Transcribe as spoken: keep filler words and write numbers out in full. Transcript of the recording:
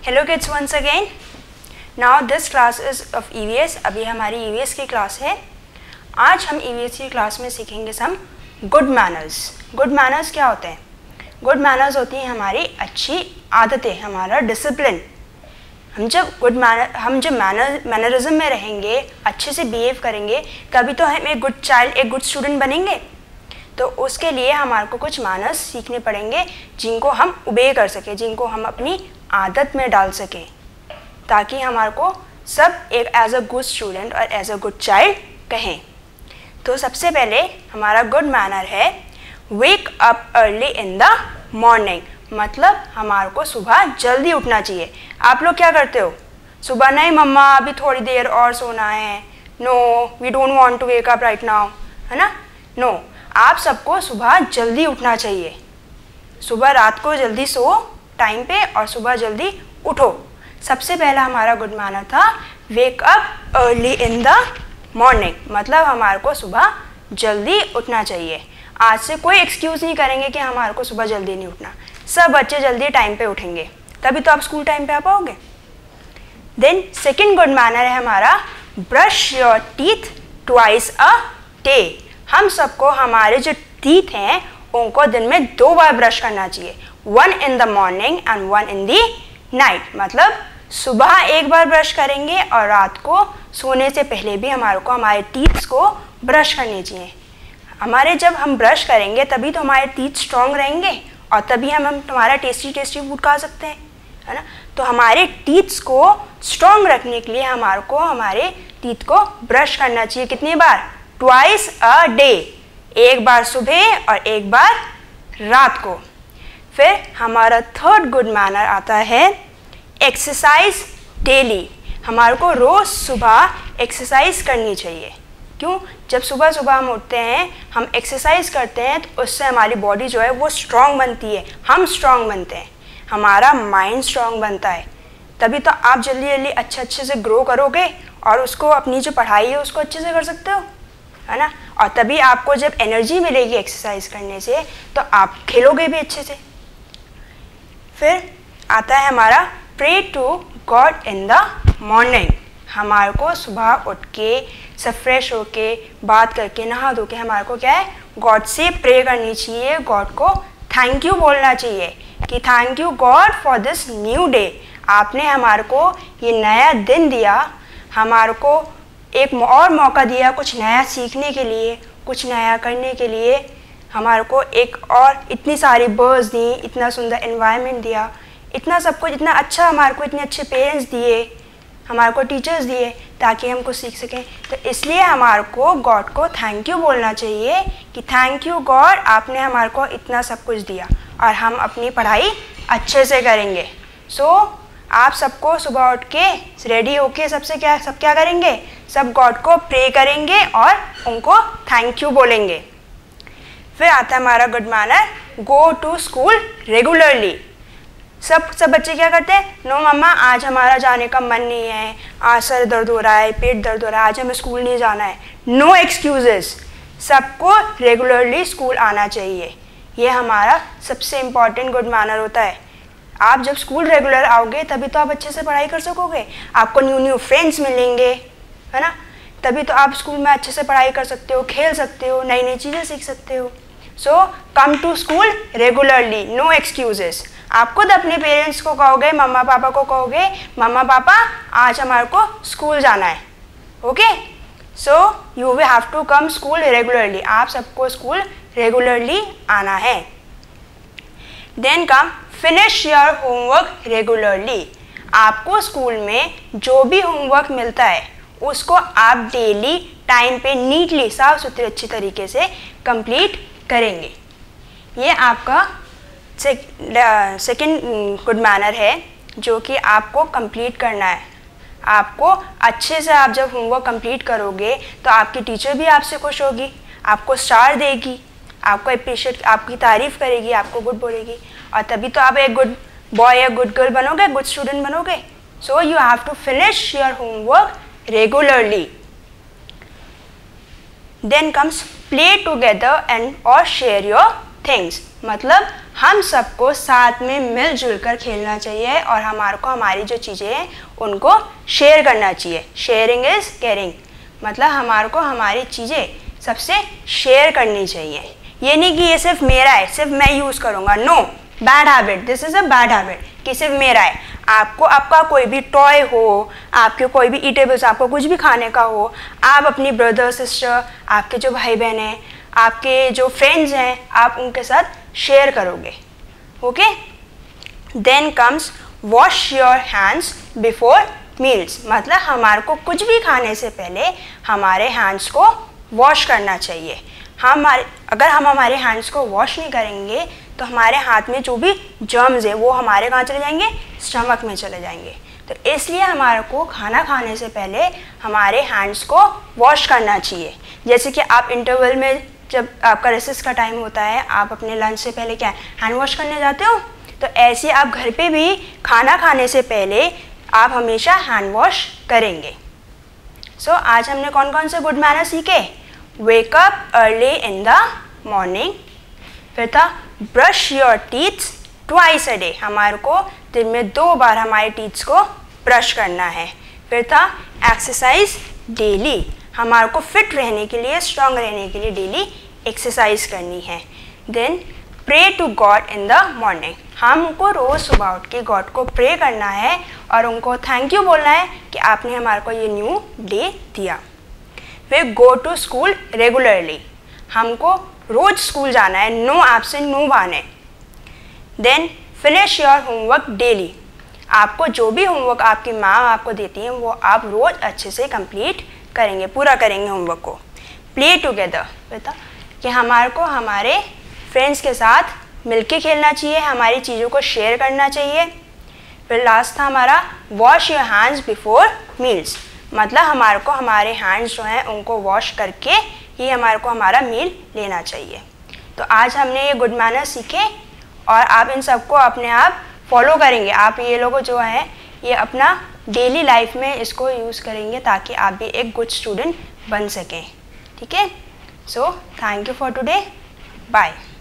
Hello kids, once again. Now this class is of E V S. अभी हमारी E V S की class है. आज हम ई वी एस की क्लास में सीखेंगे some good manners. Good manners क्या होते हैं? गुड मैनर्स होती हैं हमारी अच्छी आदतें, हमारा डिसिप्लिन. हम जब गुड मैनर हम जब मैनर मैनरिज्म में रहेंगे, अच्छे से बिहेव करेंगे, तभी तो हम एक गुड चाइल्ड, एक गुड स्टूडेंट बनेंगे. तो उसके लिए हमारे को कुछ मैनर्स सीखने पड़ेंगे जिनको हम ओबे कर सकें, जिनको हम अपनी आदत में डाल सकें, ताकि हमारे को सब एक एज अ गुड स्टूडेंट और एज अ गुड चाइल्ड कहें. तो सबसे पहले हमारा गुड मैनर है wake up early in the morning. मतलब हमारे को सुबह जल्दी उठना चाहिए. आप लोग क्या करते हो? सुबह नहीं मम्मा अभी थोड़ी देर और सोना है. No, we don't want to wake up right now, है ना? No no. आप सबको सुबह जल्दी उठना चाहिए. सुबह रात को जल्दी सो टाइम पे और सुबह जल्दी उठो. सबसे पहला हमारा गुड मैनर था wake up early in the morning. मतलब हमारे को सुबह जल्दी उठना चाहिए. आज से कोई एक्सक्यूज़ नहीं करेंगे कि हमारे को सुबह जल्दी नहीं उठना. सब बच्चे जल्दी टाइम पे उठेंगे, तभी तो आप स्कूल टाइम पे आ पाओगे. देन सेकेंड गुड मैनर है हमारा brush your teeth twice a day. हम सबको हमारे जो टीथ हैं उनको दिन में दो बार ब्रश करना चाहिए. One in the morning and one in the night. मतलब सुबह एक बार ब्रश करेंगे और रात को सोने से पहले भी हमारे को हमारे टीथ्स को ब्रश करनी चाहिए. हमारे जब हम ब्रश करेंगे तभी तो हमारे टीथ स्ट्रॉन्ग रहेंगे और तभी हम हम तुम्हारा टेस्टी टेस्टी फूड खा सकते हैं, है ना? तो हमारे टीथ्स को स्ट्रॉन्ग रखने के लिए हमारे को हमारे टीथ को ब्रश करना चाहिए. कितनी बार? Twice a day. एक बार सुबह और एक बार रात को. फिर हमारा थर्ड गुड मैनर आता है एक्सरसाइज डेली. हमारे को रोज़ सुबह एक्सरसाइज करनी चाहिए. क्यों? जब सुबह सुबह हम उठते हैं, हम एक्सरसाइज करते हैं, तो उससे हमारी बॉडी जो है वो स्ट्रांग बनती है. हम स्ट्रांग बनते हैं, हमारा माइंड स्ट्रांग बनता है. तभी तो आप जल्दी जल्दी अच्छे अच्छे से ग्रो करोगे और उसको अपनी जो पढ़ाई है उसको अच्छे से कर सकते हो, है ना? और तभी आपको जब एनर्जी मिलेगी एक्सरसाइज करने से तो आप खेलोगे भी अच्छे से. फिर आता है हमारा pray to God in the morning. हमारे को सुबह उठ के सब फ्रेश होके बात करके नहा धो के हमारे को क्या है, गॉड से प्रे करनी चाहिए. गॉड को थैंक यू बोलना चाहिए कि thank you God for this new day. आपने हमारे को ये नया दिन दिया, हमारे को एक और मौका दिया कुछ नया सीखने के लिए, कुछ नया करने के लिए. हमारे को एक और इतनी सारी बर्ड्स दी, इतना सुंदर एनवायरनमेंट दिया, इतना सब कुछ, इतना अच्छा हमारे को, इतने अच्छे पेरेंट्स दिए, हमारे को टीचर्स दिए ताकि हम कुछ सीख सकें. तो इसलिए हमारे को गॉड को थैंक यू बोलना चाहिए कि थैंक यू गॉड, आपने हमारे को इतना सब कुछ दिया और हम अपनी पढ़ाई अच्छे से करेंगे. सो so, आप सबको सुबह उठ के रेडी होके सबसे क्या सब क्या करेंगे, सब गॉड को प्रे करेंगे और उनको थैंक यू बोलेंगे. फिर आता है हमारा good manner go to school regularly. सब सब बच्चे क्या करते हैं? नो मम्मा आज हमारा जाने का मन नहीं है, आज सर दर्द हो रहा है, पेट दर्द हो रहा है, आज हमें स्कूल नहीं जाना है. No excuses. सबको रेगुलरली स्कूल आना चाहिए. ये हमारा सबसे इम्पॉर्टेंट गुड मैनर होता है. आप जब स्कूल रेगुलर आओगे तभी तो आप अच्छे से पढ़ाई कर सकोगे, आपको न्यू न्यू फ्रेंड्स मिलेंगे, है ना? तभी तो आप स्कूल में अच्छे से पढ़ाई कर सकते हो, खेल सकते हो, नई नई चीज़ें सीख सकते हो. So come to school regularly, no excuses. आप खुद अपने पेरेंट्स को कहोगे, मम्मा पापा को कहोगे, मम्मा पापा आज हमारे को स्कूल जाना है. Okay, so you will have to come school regularly. आप सबको स्कूल रेगुलरली आना है. Then come finish your homework regularly. आपको स्कूल में जो भी होमवर्क मिलता है उसको आप डेली टाइम पे नीटली, साफ सुथरे, अच्छी तरीके से कंप्लीट करेंगे. ये आपका सेकेंड गुड मैनर है जो कि आपको कंप्लीट करना है. आपको अच्छे से, आप जब होमवर्क कंप्लीट करोगे तो आपकी टीचर भी आपसे खुश होगी, आपको स्टार देगी, आपको अप्रिशिएट, आपकी तारीफ़ करेगी, आपको गुड बोलेगी, और तभी तो आप एक गुड बॉय या गुड गर्ल बनोगे, गुड स्टूडेंट बनोगे. So you have to finish your homework regularly. Then comes play together and और शेयर योर थिंग्स, मतलब हम सबको साथ में मिलजुल कर खेलना चाहिए और हमारे को हमारी जो चीज़ें हैं उनको शेयर करना चाहिए। शेयरिंग इज़ केयरिंग, मतलब हमारे को हमारी चीज़ें सबसे शेयर करनी चाहिए। ये नहीं कि ये सिर्फ मेरा है, सिर्फ मैं यूज़ करूँगा, no, bad habit, this is a bad habit कि सिर्फ मेरा है। आपको आपका कोई भी टॉय हो, आपके कोई भी ईटेबल्स, आपको कुछ भी खाने का हो, आप अपनी ब्रदर सिस्टर, आपके जो भाई बहन हैं, आपके जो फ्रेंड्स हैं, आप उनके साथ शेयर करोगे। Okay, then comes wash your hands before meals, मतलब हमारे को कुछ भी खाने से पहले हमारे हैंड्स को वॉश करना चाहिए। हमारे अगर हम हमारे हैंड्स को वॉश नहीं करेंगे तो हमारे हाथ में जो भी जर्म्स है वो हमारे कहाँ चले जाएंगे, स्टमक में चले जाएंगे। तो इसलिए हमारे को खाना खाने से पहले हमारे हैंड्स को वॉश करना चाहिए। जैसे कि आप इंटरवल में जब आपका रेसेस का टाइम होता है, आप अपने लंच से पहले क्या हैंड वॉश करने जाते हो, तो ऐसे आप घर पे भी खाना खाने से पहले आप हमेशा हैंड वॉश करेंगे। सो so, आज हमने कौन कौन से गुड मैनर्स सीखे? Wake up early in the morning, फिर था brush your teeths twice a day, हमारे को दिन में दो बार हमारे टीथ्स को ब्रश करना है। फिर था एक्सरसाइज डेली, हमारे को फिट रहने के लिए, स्ट्रांग रहने के लिए डेली एक्सरसाइज करनी है। Then pray to God in the morning, हमको रोज़ सुबह उठ के गॉड को प्रे करना है और उनको थैंक यू बोलना है कि आपने हमारे को ये न्यू डे दिया। फिर गो टू स्कूल रेगुलरली, हमको रोज स्कूल जाना है, नो एब्सेंट नो बहाने। Then finish your homework daily, आपको जो भी होमवर्क आपकी माँ आपको देती हैं वो आप रोज़ अच्छे से कंप्लीट करेंगे, पूरा करेंगे होमवर्क को। प्ले टुगेदर, बता कि हमारे को हमारे फ्रेंड्स के साथ मिलके खेलना चाहिए, हमारी चीज़ों को शेयर करना चाहिए। फिर लास्ट था हमारा wash your hands before meals, मतलब हमारे को हमारे हैंड्स जो हैं उनको वॉश करके ही हमारे को हमारा मील लेना चाहिए। तो आज हमने ये गुड मैनर्स सीखे और आप इन सबको अपने आप फॉलो करेंगे। आप ये लोग जो है ये अपना डेली लाइफ में इसको यूज़ करेंगे ताकि आप भी एक गुड स्टूडेंट बन सकें। ठीक है, so thank you for today, bye.